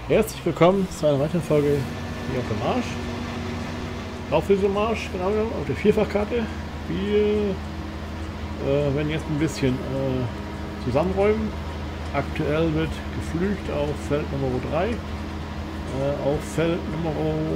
Herzlich willkommen zu einer weiteren Folge hier auf dem Marsch. Auf diesem Marsch, genau genommen, auf der Vierfachkarte. Wir werden jetzt ein bisschen zusammenräumen. Aktuell wird gepflügt auf Feld Nummer 3. Auf Feld Nummer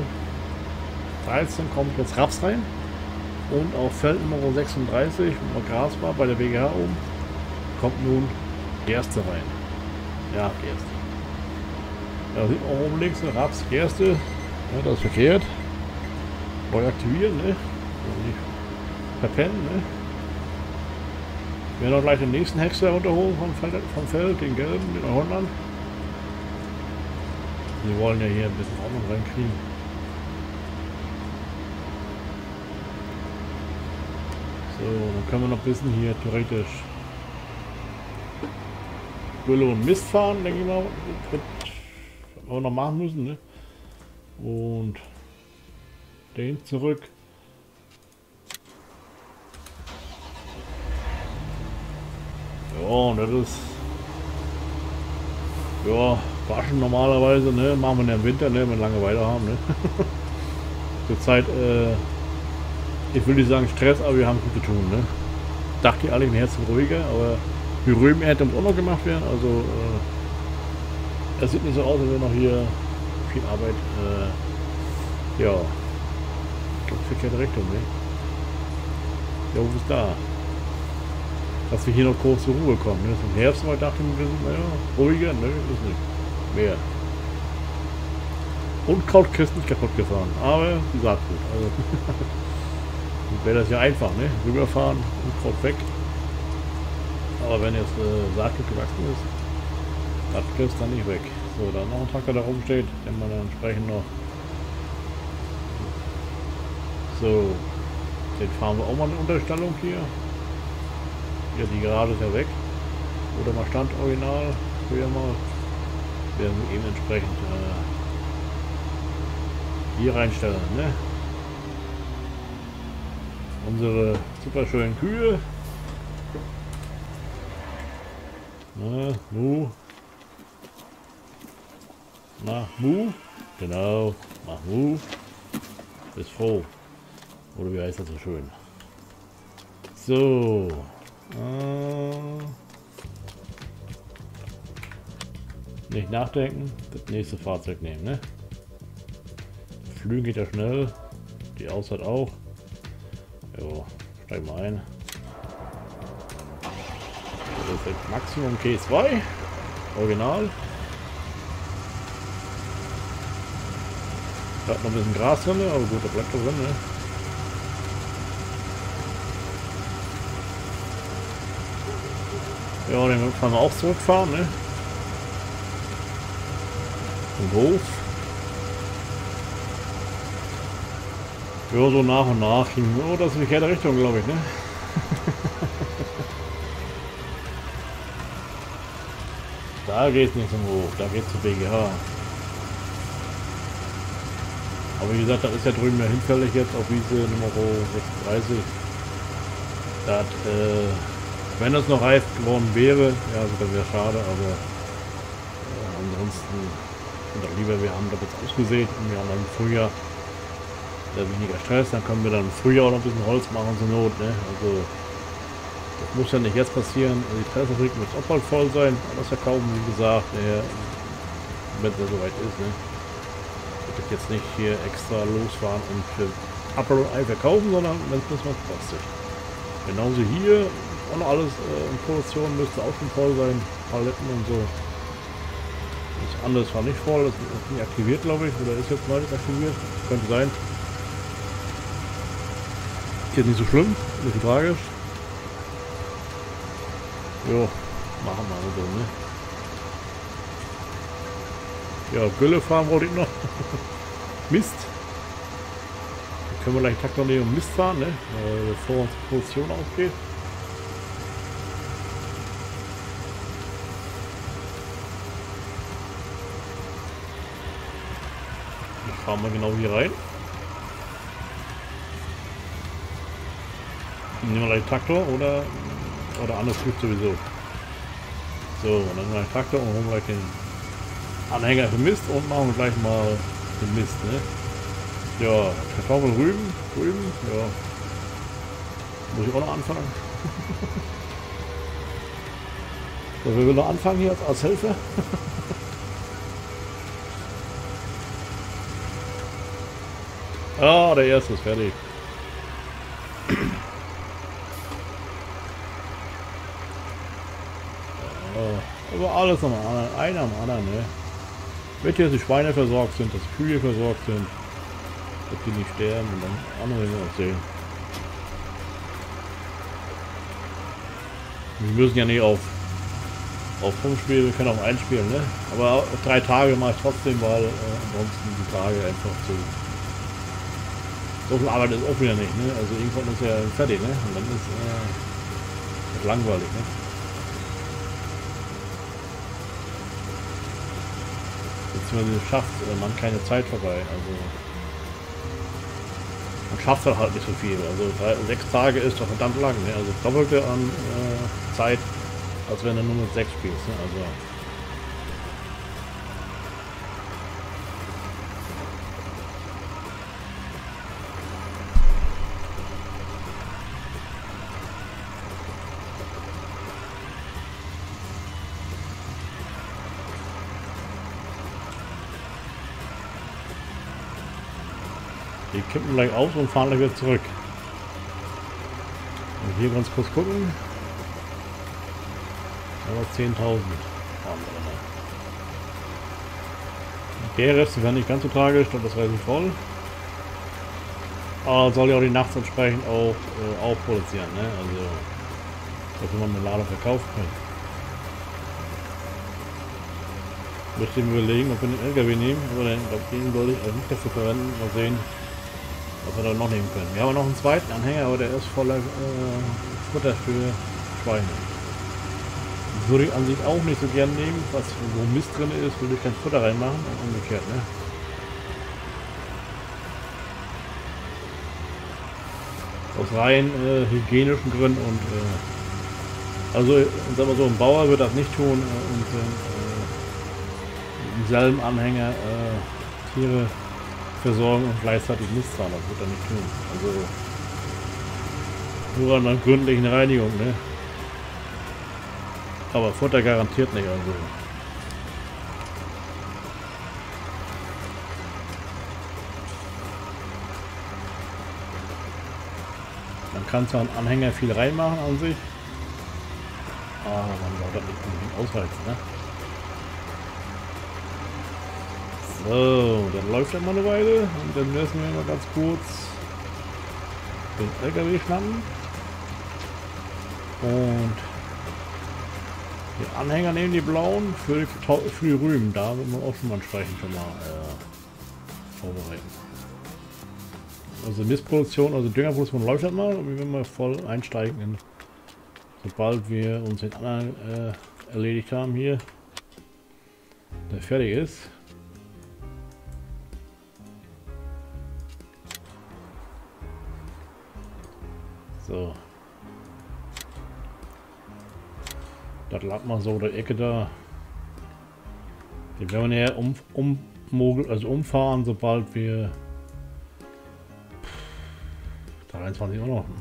13 kommt jetzt Raps rein. Und auf Feld Nummer 36, wo Gras war, bei der WGH oben, kommt nun Gerste rein. Ja, Gerste. Da sieht man oben links eine Raps, Gerste. Ja, das ist verkehrt. Neu aktivieren, ne? Also nicht verpennen, ne? Wir werden auch gleich den nächsten Hexer runterholen vom Feld, den gelben, den Holland. Wir wollen ja hier ein bisschen Ordnung reinkriegen. So, dann können wir noch ein bisschen hier theoretisch Gülle und Mist fahren, denke ich mal. Was wir noch machen müssen, ne? Und den zurück. Ja, und das ist ja waschen normalerweise, ne? Machen wir im Winter, ne? Wenn wir lange weiter haben, ne? Zurzeit, ich will nicht sagen Stress, aber wir haben gut zu tun, ne? Dachte ich alle im Herzen ruhiger, aber die Rübenernte muss auch noch gemacht werden, also es sieht nicht so aus, als wenn noch hier viel Arbeit, ja, ich glaube verkehrte Richtung, ne? Ja, wo ist da? Dass wir hier noch kurz zur Ruhe kommen, ne? Im Herbst mal dachte ich, wir sind, naja, ruhiger, ne? Ist nicht. Mehr. Unkrautkist nicht kaputt gefahren, aber die sagt gut, also wäre das ja einfach, ne? Rüberfahren, Unkraut weg. Aber wenn jetzt Saatgut gewachsen ist, das kriegst dann nicht weg. So, dann noch ein Traktor da oben steht, den man dann entsprechend noch. So, den fahren wir auch mal in Unterstellung hier. Ja, die Garage ist ja weg. Oder mal stand original, früher mal. Werden wir eben entsprechend hier reinstellen, ne? Unsere super schönen Kühe. Na, Mu. Na, Mu. Genau. Mach Mu. Bist froh. Oder wie heißt das so schön? So. Nicht nachdenken. Das nächste Fahrzeug nehmen, ne? Flügen geht ja schnell. Die Ausfahrt auch. Jo, steig mal ein. Das ist jetzt Maximum K2. Original. Da hat noch ein bisschen Gras drin, aber gut, da bleibt da drin, ne? Ja, den können wir auch zurückfahren, ne? Zum Hof. Ja, so nach und nach. Oh, das ist die verkehrte Richtung, glaube ich, ne? Da geht's nicht zum Hof, da geht's zur BGH. Aber wie gesagt, da ist ja drüben ja hinfällig jetzt auf Wiese Nummer 36. Das, wenn das noch reif geworden wäre, ja, also das wäre schade, aber ansonsten sind doch lieber, wir haben das jetzt ausgesät und wir haben dann im Frühjahr weniger Stress, dann können wir dann im Frühjahr auch noch ein bisschen Holz machen zur Not, ne? Also das muss ja nicht jetzt passieren, die Treffabrik wird auch bald voll sein, das verkaufen, wie gesagt, wenn es ja soweit ist, ne? Ich würde jetzt nicht hier extra losfahren und für Apfel und Ei verkaufen, sondern wenn es was kostet. Genauso hier, auch noch alles in Produktion müsste auch schon voll sein, Paletten und so. Das andere war nicht voll, das ist nicht aktiviert, glaube ich, oder ist jetzt neu aktiviert, könnte sein. Ist jetzt nicht so schlimm, nicht so tragisch. Jo, machen wir so, ne? Ja, Gülle fahren wollte ich noch. Mist. Dann können wir gleich Traktor nehmen und Mist fahren, ne? Bevor uns die Produktion ausgeht. Dann fahren wir genau hier rein. Nehmen wir gleich Traktor oder anders hilft sowieso. So, und dann mal einen Traktor und holen gleich den Anhänger für Mist und machen wir gleich mal den Mist, ne? Ja, Kartoffeln, Rüben, ja. Muss ich auch noch anfangen? So, wir will noch anfangen hier als Helfer. Ah, der erste ist fertig. Aber alles noch einer am anderen, ne? Wenn jetzt die Schweine versorgt sind, dass die Kühe versorgt sind, dass die nicht sterben und dann andere noch sehen. Wir müssen ja nicht auf 5 spielen, wir können auch einspielen, ne? Aber auf 3 Tage mache ich trotzdem, weil ansonsten die Tage einfach so viel Arbeit ist auch wieder nicht, ne? Also irgendwann ist ja fertig, ne? Und dann ist das langweilig, ne? Beziehungsweise schafft man keine Zeit vorbei, also man schafft halt nicht so viel. Also 6 Tage ist doch verdammt lang, ne? Also doppelte an Zeit, als wenn du nur mit 6 spielst, ne? Also die kippen gleich aus und fahren gleich wieder zurück. Und hier ganz kurz gucken. Aber 10.000. Der Rest wäre nicht ganz so tragisch, und das wäre nicht voll. Aber soll ja auch die nachts entsprechend auch produzieren, ne? Also, dass man eine Ladung verkaufen kann. Müsste ich mir überlegen, ob wir den LKW nehmen, aber den wollte ich also nicht dafür verwenden. Mal sehen, was wir da noch nehmen können. Wir haben noch einen zweiten Anhänger, aber der ist voller Futter für Schweine. Würde ich an sich auch nicht so gern nehmen, was wo Mist drin ist, würde ich kein Futter reinmachen und umgekehrt, ne? Aus rein hygienischen Gründen und also sagen wir so, ein Bauer wird das nicht tun und im selben Anhänger Tiere versorgen und gleichzeitig Mist zahlen, das wird er nicht tun. Also nur an einer gründlichen Reinigung, ne? Aber Futter garantiert nicht, also. Man kann zwar einen Anhänger viel reinmachen an sich, aber man sollte das nicht unbedingt ausreizen, ne? So, dann läuft er mal eine Weile und dann müssen wir mal ganz kurz den LKW schnappen und die Anhänger nehmen, die blauen, für die Rüben. Da wird man auch schon mal entsprechend schon mal vorbereiten. Also Mistproduktion, also Düngerproduktion läuft halt mal und wir werden mal voll einsteigen, sobald wir uns den anderen erledigt haben hier, der fertig ist. So. Das lag mal so der Ecke da. Den werden wir näher umfahren, sobald wir 23 auch noch.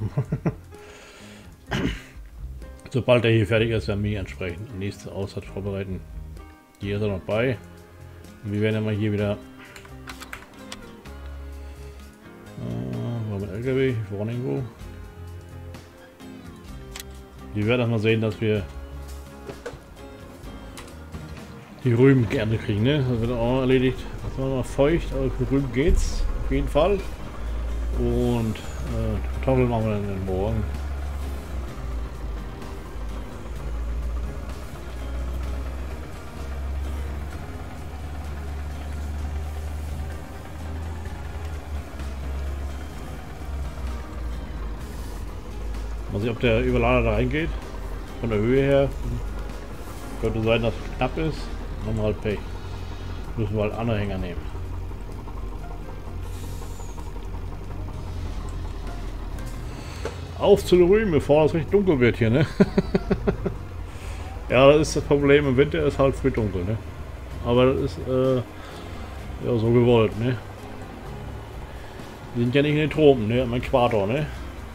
Sobald der hier fertig ist, werden wir entsprechend nächste Aussaat vorbereiten. Hier ist er noch bei. Und wir werden ja mal hier wieder mit LKW vorne irgendwo. Wir werden mal sehen, dass wir die Rüben gerne kriegen, ne? Das wird auch erledigt. Das war noch feucht, aber für Rüben geht's auf jeden Fall. Und Kartoffeln machen wir dann morgen. Mal sehen, ob der Überlader da reingeht. Von der Höhe her. Könnte sein, dass es knapp ist. Dann haben wir halt Pech. Müssen wir halt Anhänger nehmen. Auf zu den Rüben, bevor es richtig dunkel wird hier, ne? Ja, das ist das Problem. Im Winter ist halt früh dunkel, ne? Aber das ist ja so gewollt, ne? Wir sind ja nicht in den Tropen, ne? Am Äquator, ne?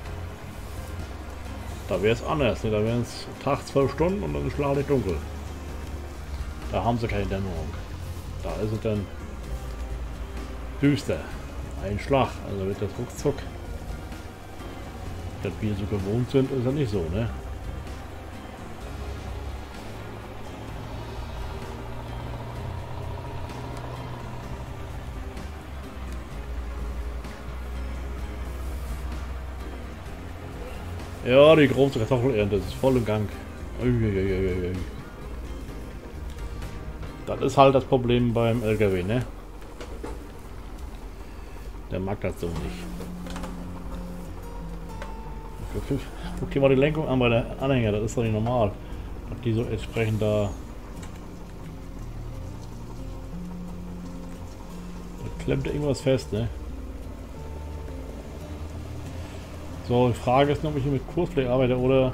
Da wäre es anders, ne? Da wären es Tag 12 Stunden und dann ist schlaglich dunkel. Da haben sie keine Dämmerung. Da ist es dann düster. Ein Schlag, also wird das ruckzuck. Dass wir so gewohnt sind, ist ja nicht so, ne? Ja, die große Kartoffelernte ist voll im Gang. Uiuiuiui. Das ist halt das Problem beim LKW, ne? Der mag das so nicht. Guck dir mal die Lenkung an bei der Anhänger, das ist doch nicht normal. Dass die so entsprechend da... Da klemmt irgendwas fest, ne? So, die Frage ist, ob ich hier mit Kursfläche arbeite oder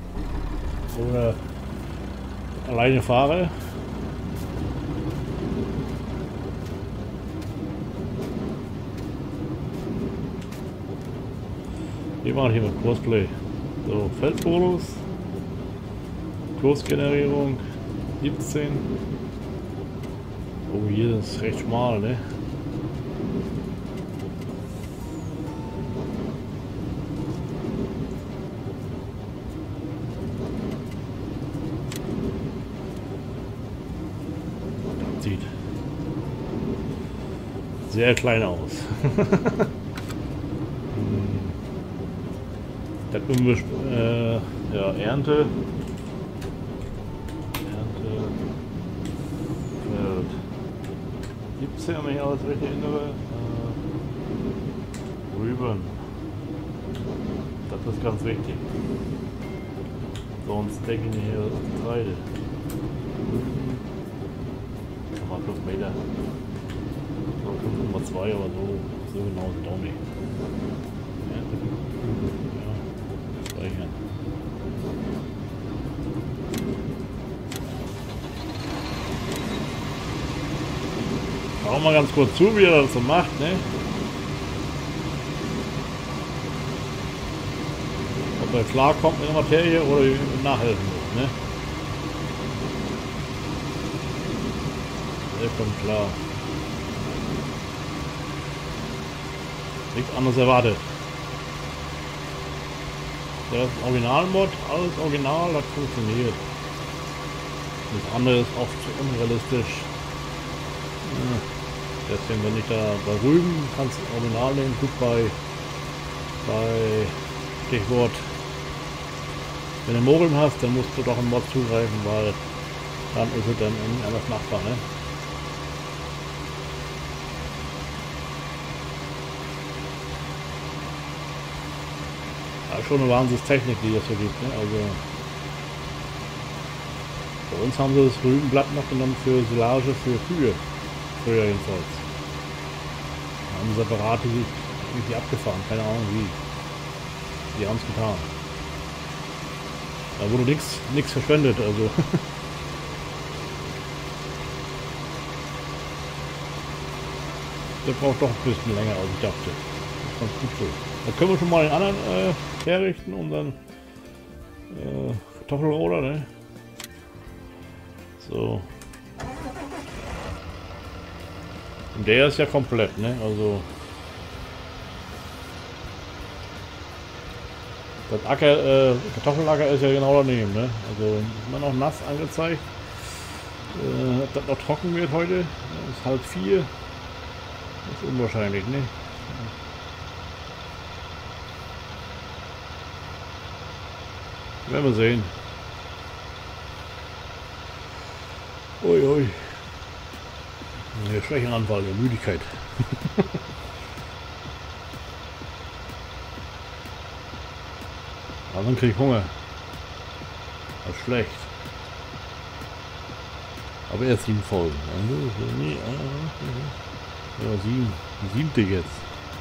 alleine fahre. Wir machen hier mit Kursplay. So, Feldmodus, Kursgenerierung 17. Oh, hier ist es recht schmal, ne? Sieht sehr klein aus. Das ja, Ernte. Feld 17, wenn ich alles richtig erinnere. Rüben. Das ist ganz wichtig. Sonst denke ich hier Getreide. Mal 5 Meter. So 5,2, aber so genau sind auch nicht. Speichern. Schauen wir mal ganz kurz zu, wie er das so macht, ne? Ob er klarkommt mit der Materie oder nachhelfen muss, ne? Der kommt klar. Nichts anderes erwartet. Der Original-Mod, alles original, das funktioniert. Das andere ist oft unrealistisch. Deswegen, wenn ich da bei Rüben kannst du Original nehmen, gut bei Stichwort, wenn du Mogeln hast, dann musst du doch im Mod zugreifen, weil dann ist es dann anders machbar, ne? Ja, schon eine Wahnsinnstechnik, die es so gibt, ne? Also bei uns haben sie das Rübenblatt noch genommen für Silage für Kühe, früher jedenfalls. Da haben sie separate irgendwie abgefahren, keine Ahnung wie. Die haben es getan. Da wurde nichts verschwendet, also. Der braucht doch ein bisschen länger, als ich dachte. Das ist ganz gut so. Da können wir schon mal den anderen herrichten, unseren Kartoffelroller, ne? So. Und der ist ja komplett, ne? Also. Das Kartoffelacker ist ja genau daneben, ne? Also ist immer noch nass angezeigt. Ob das noch trocken wird heute? Ist 3:30. Das ist unwahrscheinlich, ne? Werden wir sehen. Ui, ui. Der Schwächenanfall, der Müdigkeit. Aber dann krieg ich Hunger. Das ist schlecht. Aber erst 7 Folgen. Ja, 7. Die 7. jetzt.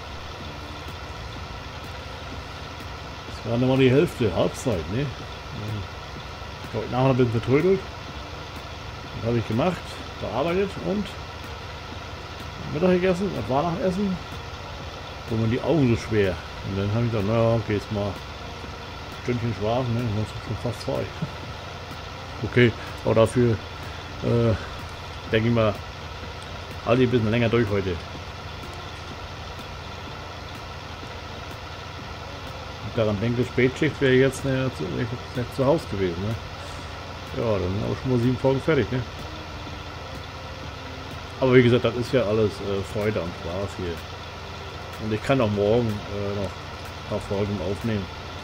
Das war nochmal die Hälfte, Halbzeit, ne? Ich glaube, nachher bin ich vertrödelt. Das habe ich gemacht. bearbeitet und Mittag gegessen. Was war nach Essen? Wo man die Augen so schwer. Und dann habe ich gesagt, naja, okay, jetzt mal ein Stündchen schlafen, ne? Sonst ist schon fast 2. Okay, aber dafür denke ich mal, halte ich ein bisschen länger durch heute. Und daran denke, Spätschicht wäre jetzt nicht zu Hause gewesen. Ne? Ja, dann sind auch schon mal 7 Folgen fertig. Ne? Aber wie gesagt, das ist ja alles Freude und Spaß hier. Und ich kann auch morgen noch ein paar Folgen aufnehmen.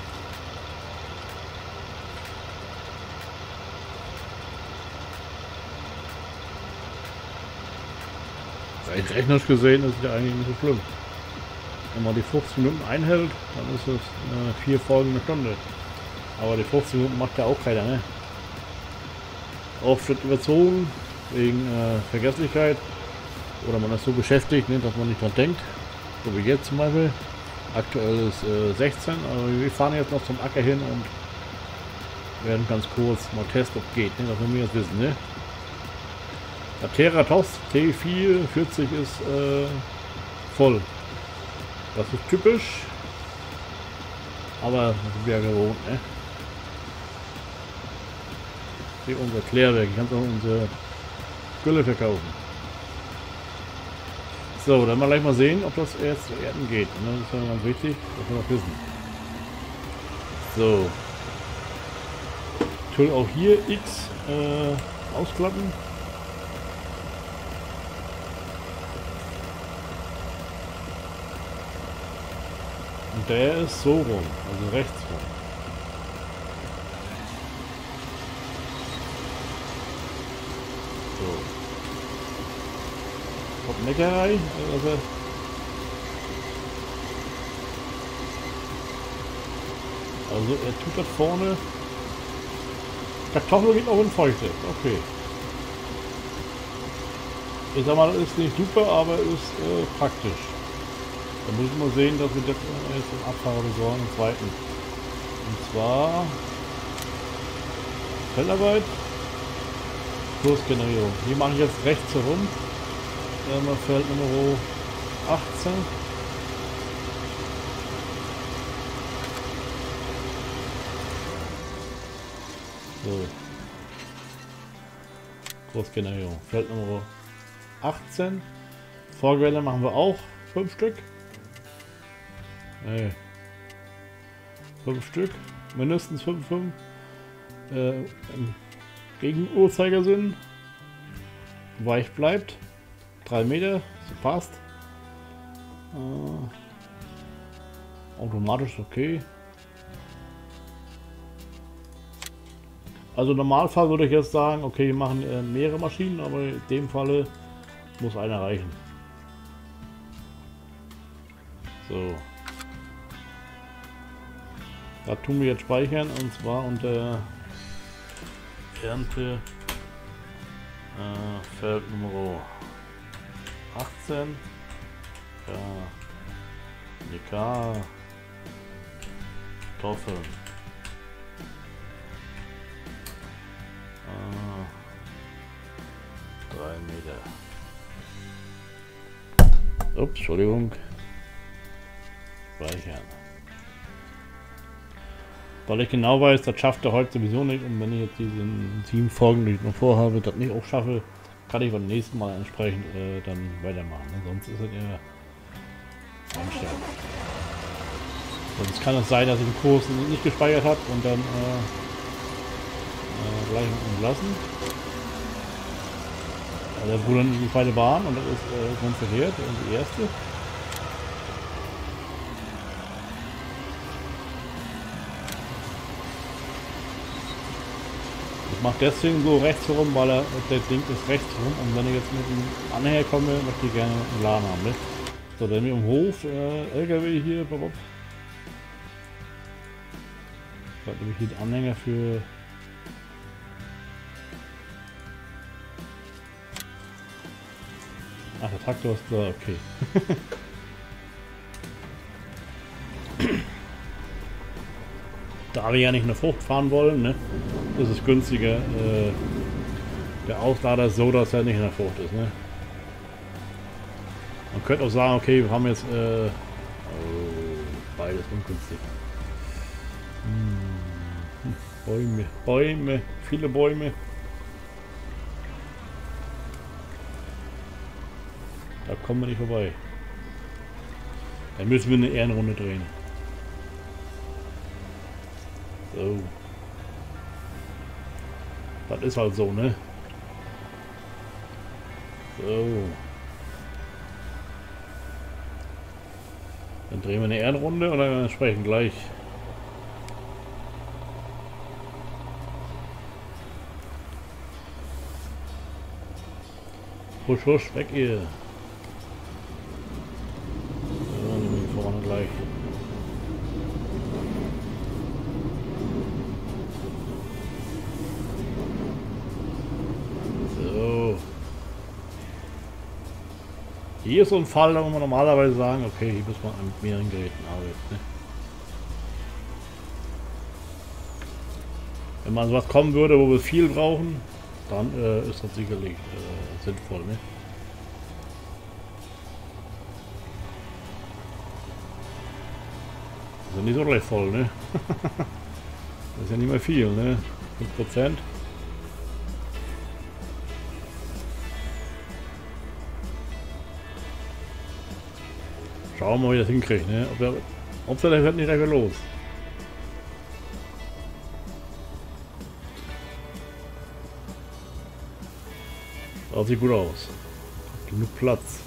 Rein rechnerisch gesehen ist es ja eigentlich nicht so schlimm. Wenn man die 15 Minuten einhält, dann ist es 4 Folgen eine Stunde. Aber die 15 Minuten macht ja auch keiner, ne? Oft wird überzogen wegen Vergesslichkeit. Oder man ist so beschäftigt, ne, dass man nicht dran denkt. So wie jetzt zum Beispiel. Aktuell ist 16, aber wir fahren jetzt noch zum Acker hin und werden ganz kurz mal testen, ob geht, ne? Das wollen wir jetzt wissen, ne? Der Teratos T440 ist voll. Das ist typisch. Aber das sind wir ja gewohnt, ne? Hier unser Klärwerk. Ich kann auch unsere Gülle verkaufen. So, dann mal gleich mal sehen, ob das jetzt zu Erden geht. Ne? Das ist ja ganz wichtig, dass wir das wissen. So. Ich will auch hier X ausklappen. Und der ist so rum, also rechts rum. So. Kommt Neckerei, also er tut das vorne. Kartoffel geht auch in Feuchte, okay. Ich sag mal, das ist nicht super, aber ist praktisch. Da müssen wir sehen, dass wir das jetzt im Abfahrer besorgen, im zweiten. Und zwar Feldarbeit, Kursgenerierung. Die mache ich jetzt rechts herum. Feld Nummer 18. So. Kursgenerierung. Feld Nummer 18. Vorgewelle machen wir auch 5 Stück. 5 Stück. Mindestens 5 im Gegenuhrzeigersinn. Weich bleibt. 3 Meter, so passt. Automatisch okay. Also im Normalfall würde ich jetzt sagen, okay, wir machen mehrere Maschinen, aber in dem Falle muss einer reichen. So. Da tun wir jetzt speichern, und zwar unter Ernte Feld Nummer 18. Ja. Nika. Kartoffeln. 3 Meter. Ups, Entschuldigung. Speichern. Weil ich genau weiß, das schafft er heute sowieso nicht, und wenn ich jetzt diese 7 Folgen, die ich noch vorhabe, das nicht auch schaffe, kann ich beim nächsten Mal entsprechend dann weitermachen. Ne? Sonst ist es eher einstellen. Sonst kann es sein, dass ich den Kurs nicht gespeichert habe und dann gleich entlassen. Das wurde dann die zweite Bahn und das ist ganz verkehrt und die erste. Ich mache deswegen so rechts herum, weil der Ding ist rechts rum, und wenn ich jetzt mit dem Anhänger komme, möchte ich gerne einen Laden haben. Ne? So, dann im Hof, LKW hier, Bob. Da habe ich hier den Anhänger für. Ach, der Traktor ist da, okay. Da wir ja nicht eine Frucht fahren wollen, ne, ist es günstiger, Der Auslader ist so, dass er nicht in der Frucht ist, ne? Man könnte auch sagen, okay, wir haben jetzt oh, beides ungünstig. Bäume, Bäume, viele Bäume. Da kommen wir nicht vorbei. Dann müssen wir eine Ehrenrunde drehen. So. Das ist halt so, ne? So. Dann drehen wir eine Ehrenrunde und dann sprechen gleich. Husch, husch, weg ihr. Ja, nehmen wir vorne gleich. So. Hier ist so ein Fall, da muss man normalerweise sagen, okay, hier muss man mit mehreren Geräten arbeiten. Ne? Wenn man sowas kommen würde, wo wir viel brauchen, dann ist das sicherlich sinnvoll. Ne? Das ist ja nicht so recht voll, ne? Das ist ja nicht mehr viel, ne? 5%. Schauen wir mal, wie das hinkriegt, ne? Ob der hört nicht gleich los. Das sieht gut aus. Genug Platz.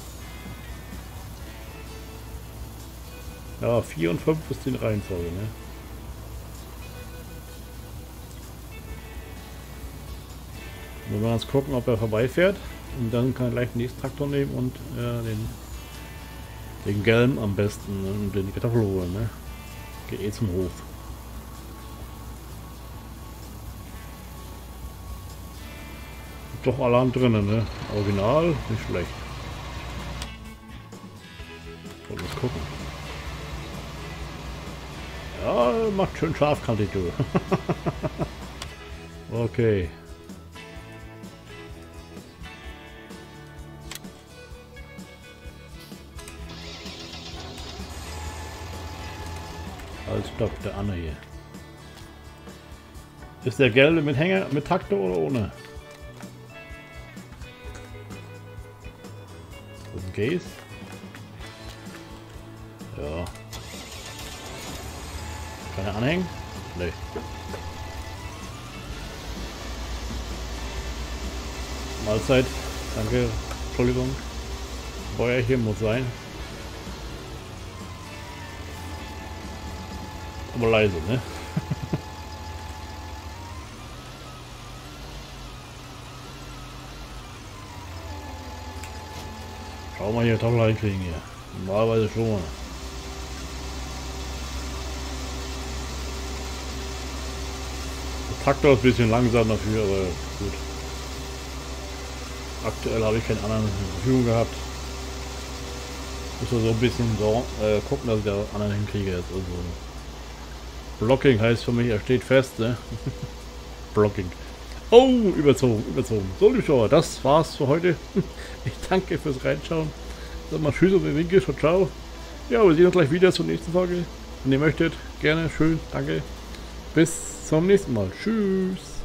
Ja, 4 und 5 ist die Reihenfolge, ne? Wenn wir uns gucken, ob er vorbeifährt. Und dann kann er gleich den nächsten Traktor nehmen und den gelben am besten und den Kartoffel holen, ne? Geht eh zum Hof. Doch Alarm drinnen, ne? Original, nicht schlecht. Wollen wir gucken. Ja, macht schön scharfkantig, du. Okay. Als Stopp, der Anne hier. Ist der gelbe mit Hänger, mit Traktor oder ohne? Das ist ein Case. Ja. Kann er anhängen? Nee. Mahlzeit. Danke. Entschuldigung. Bäuerchen muss sein. Aber leise, ne? Schauen wir mal hier Kartoffeln reinkriegen hier. Normalerweise schon mal. Der Traktor ist ein bisschen langsam dafür, aber gut. Aktuell habe ich keinen anderen zur Verfügung gehabt. Muss so ein bisschen so, gucken, dass ich den anderen hinkriege jetzt. Also Blocking heißt für mich, er steht fest, ne? Blocking. Oh, überzogen, überzogen. So, liebe Zuschauer, das war's für heute. Ich danke fürs Reinschauen. Sag mal tschüss und den Winkel, ciao. Ja, wir sehen uns gleich wieder zur nächsten Folge. Wenn ihr möchtet, gerne, schön, danke. Bis zum nächsten Mal. Tschüss.